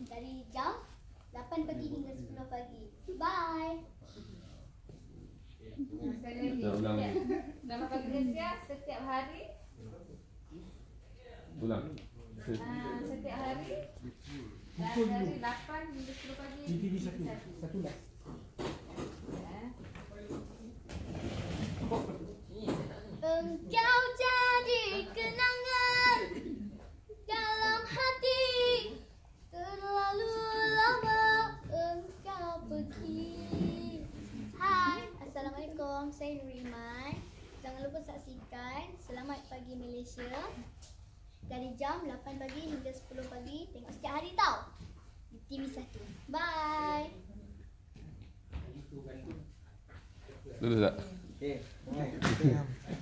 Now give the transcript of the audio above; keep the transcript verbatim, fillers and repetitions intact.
dari jam lapan pagi hingga sepuluh pagi. Bye. Sekali lagi. Nama pagi Malaysia setiap hari. Ulang. Uh, setiap hari dari lapan hingga sepuluh pagi. T V satu. Satu lah. Engkau jadi kenangan dalam hati. Terlalu lama engkau pergi. Hai, Assalamualaikum. Saya Nur Iman. Jangan lupa saksikan Selamat Pagi Malaysia dari jam lapan pagi hingga sepuluh pagi. Tengok setiap hari tau di T V satu. Bye. Dulu tak? Okay.